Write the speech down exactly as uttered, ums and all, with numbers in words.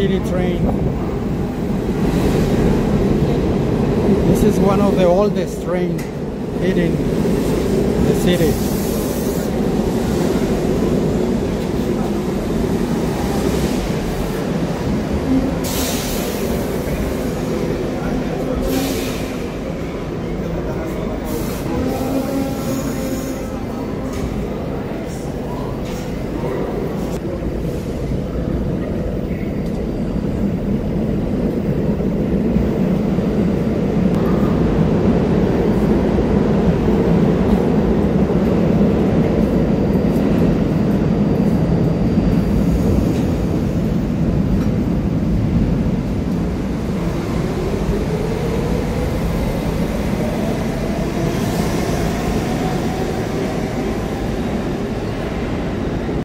city train. This is one of the oldest trains hitting the city.